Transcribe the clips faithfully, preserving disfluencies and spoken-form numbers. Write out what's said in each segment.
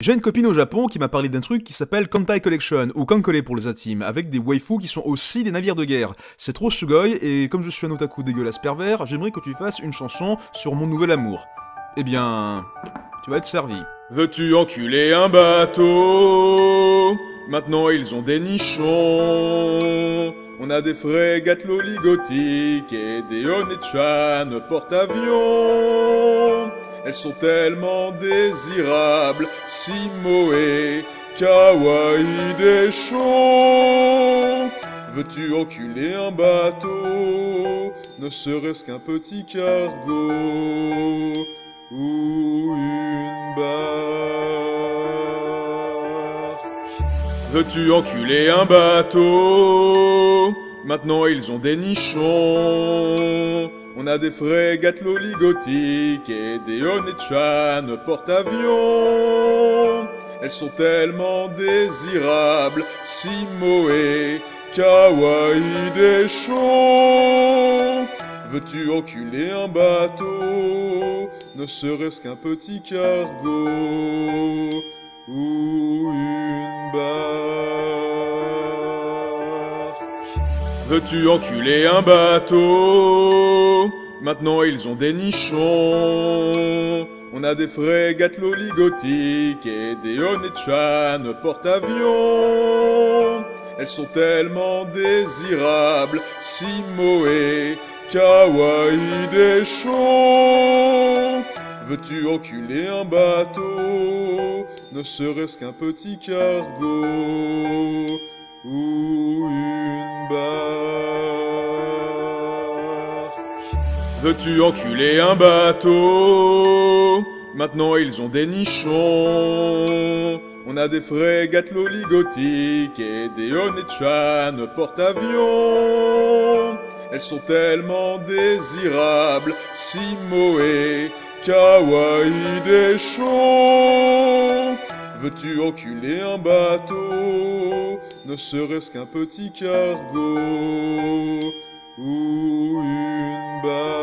J'ai une copine au Japon qui m'a parlé d'un truc qui s'appelle Kantai Collection, ou Kankole pour les intimes, avec des waifus qui sont aussi des navires de guerre. C'est trop sugoi, et comme je suis un otaku dégueulasse pervers, j'aimerais que tu fasses une chanson sur mon nouvel amour. Eh bien... tu vas être servi. Veux-tu enculer un bateau? Maintenant ils ont des nichons. On a des frégates loligotiques et des One-chan porte-avions. Elles sont tellement désirables, si moe, kawaii des chauds. Veux-tu enculer un bateau? Ne serait-ce qu'un petit cargo ou une barre. Veux-tu enculer un bateau? Maintenant ils ont des nichons. On a des frégates loligotiques et des One-chan porte-avions. Elles sont tellement désirables, si moe, kawaii des chauds. Veux-tu enculer un bateau? Ne serait-ce qu'un petit cargo ou une barre. Veux-tu enculer un bateau? Maintenant ils ont des nichons. On a des frégates loligotiques et des One-chan porte-avions. Elles sont tellement désirables, si moe, kawaii des chauds. Veux-tu enculer un bateau? Ne serait-ce qu'un petit cargo ou une barre. Veux-tu enculer un bateau? Maintenant ils ont des nichons. On a des frégates loligotiques et des One-chan porte-avions. Elles sont tellement désirables, si moe, kawaii des chauds. Veux-tu enculer un bateau? Ne serait-ce qu'un petit cargo ou une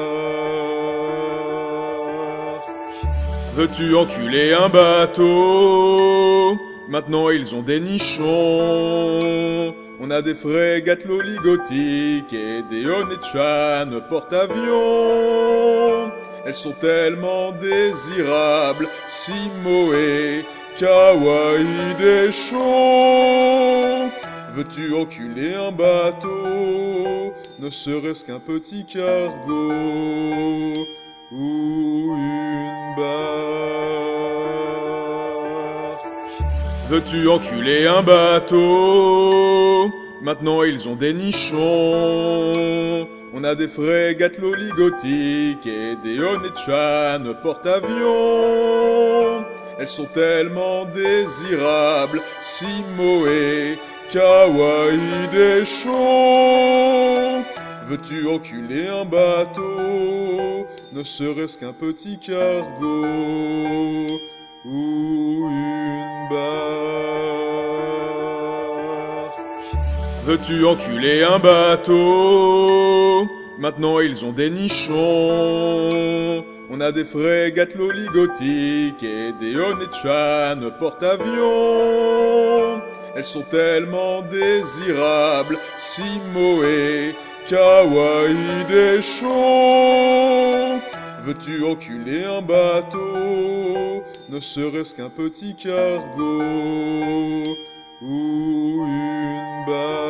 barre. Veux-tu enculer un bateau? Maintenant ils ont des nichons. On a des frégates loligotiques et des One-chan porte-avions. Elles sont tellement désirables, si moe, kawaii des chauds. Veux-tu enculer un bateau? Ne serait-ce qu'un petit cargo ou une barre. Veux-tu enculer un bateau? Maintenant ils ont des nichons. On a des frégates loligotiques et des One-chan porte-avions. Elles sont tellement désirables, si moe, kawaii des chauds. Veux-tu enculer un bateau? Ne serait-ce qu'un petit cargo ou une barre. Veux-tu enculer un bateau? Maintenant ils ont des nichons. On a des frégates loligotiques et des One-chan porte-avions. Elles sont tellement désirables, si moe, kawaii des chauds. Veux-tu enculer un bateau? Ne serait-ce qu'un petit cargo ou une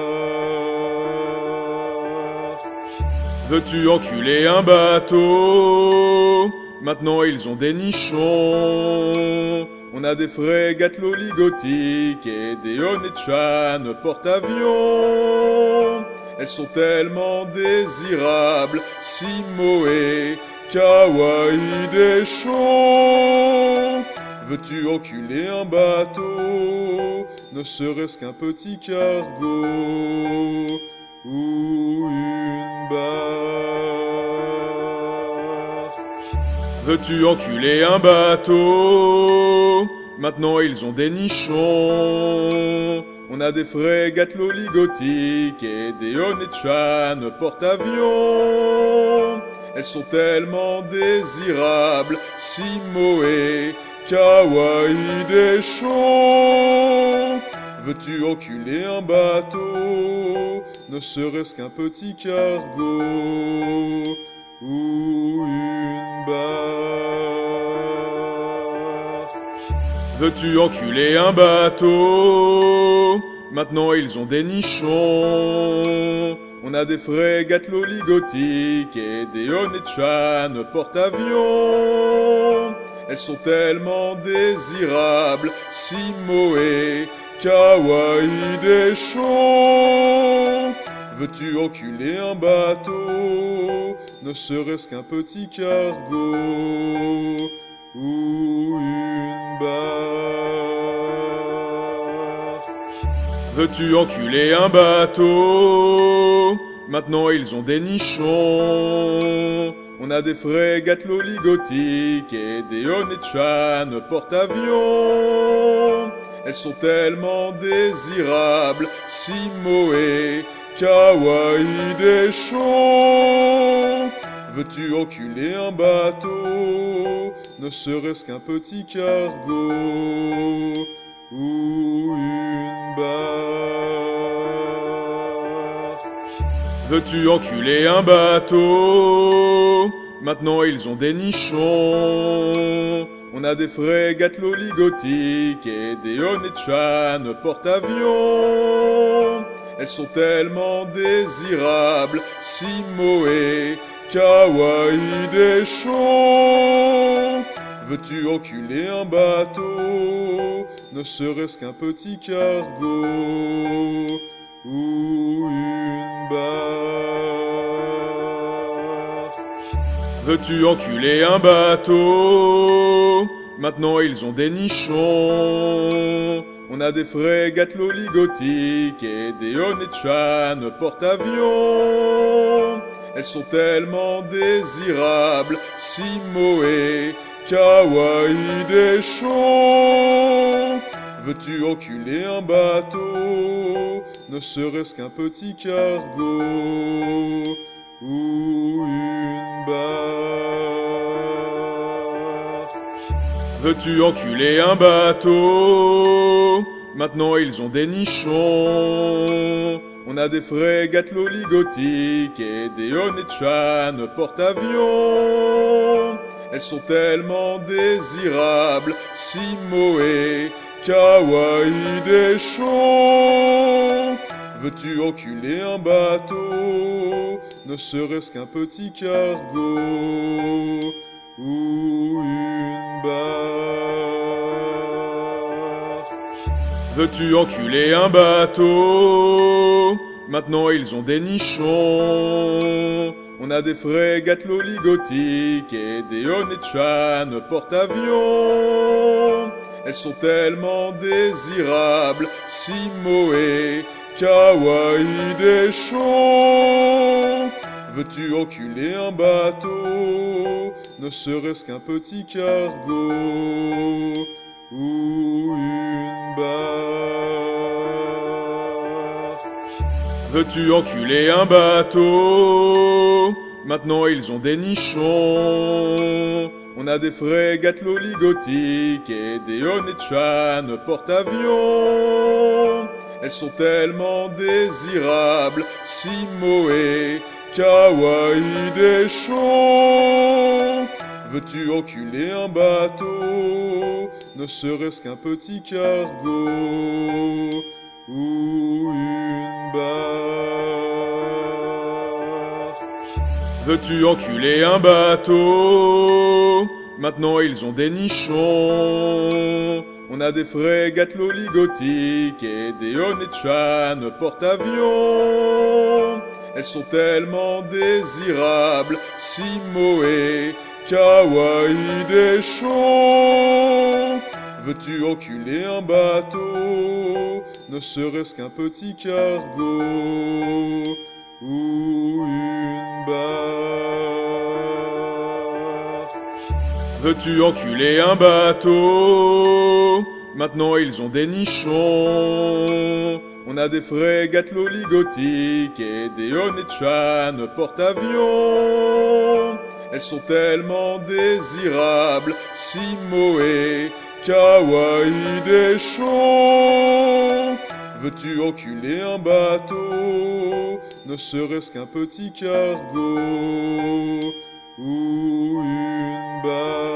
barre. Veux-tu enculer un bateau? Maintenant ils ont des nichons. On a des frégates loligotiques et des One-chan porte-avions. Elles sont tellement désirables, si moe, kawaii des chauds. Veux-tu enculer un bateau? Ne serait-ce qu'un petit cargo ou une barre. Veux-tu enculer un bateau? Maintenant ils ont des nichons. On a des frégates loligotiques et des One-chan porte-avions. Elles sont tellement désirables, si moe, kawaii des chauds. Veux-tu enculer un bateau, ne serait-ce qu'un petit cargo ou une barque? Veux-tu enculer un bateau? Maintenant ils ont des nichons. On a des frégates loligotiques et des Onechan porte-avions. Elles sont tellement désirables, si moé, kawaii des chauds. Veux-tu enculer un bateau, ne serait-ce qu'un petit cargo ou une barque? Veux-tu enculer un bateau? Maintenant ils ont des nichons. On a des frégates loligotiques et des Onechan porte-avions. Elles sont tellement désirables, si moé, kawaii des chauds. Veux-tu enculer un bateau, ne serait-ce qu'un petit cargo ou une barque? Veux-tu enculer un bateau? Maintenant ils ont des nichons. On a des frégates loligotiques et des Onechan porte-avions. Elles sont tellement désirables, si moé, kawaii des chauds. Veux-tu enculer un bateau, ne serait-ce qu'un petit cargo ou une barque? Veux-tu enculer un bateau? Maintenant ils ont des nichons. On a des frégates loligotiques et des Onechan porte-avions. Elles sont tellement désirables, si moé, kawaii des chauds. Veux-tu enculer un bateau, ne serait-ce qu'un petit cargo ou une barque? Veux-tu enculer un bateau? Maintenant ils ont des nichons. On a des frégates loligotiques et des Onechan porte-avions. Elles sont tellement désirables, si moé, kawaii des chauds. Veux-tu enculer un bateau, ne serait-ce qu'un petit cargo ou une barque? Veux-tu enculer un bateau? Maintenant ils ont des nichons. On a des frégates loligotiques et des Onechan porte-avions. Elles sont tellement désirables, si moé, kawaii des chauds. Veux-tu enculer un bateau, ne serait-ce qu'un petit cargo ou une barque? Veux-tu enculer un bateau? Maintenant ils ont des nichons. On a des frégates loligotiques et des Onechan porte-avions. Elles sont tellement désirables, si moé, kawaii des chauds. Veux-tu enculer un bateau, ne serait-ce qu'un petit cargo ou une barque? Veux-tu enculer un bateau? Maintenant ils ont des nichons. On a des frégates loligotiques et des Onechan porte-avions. Elles sont tellement désirables, si moé, kawaii des chauds. Veux-tu enculer un bateau, ne serait-ce qu'un petit cargo ou une barque? Veux-tu enculer un bateau? Maintenant ils ont des nichons. On a des frégates loligotiques et des Onechan porte-avions. elles sont tellement désirables, si moe, kawaii des chauds. Veux-tu enculer un bateau, ne serait-ce qu'un petit cargo ou une barque?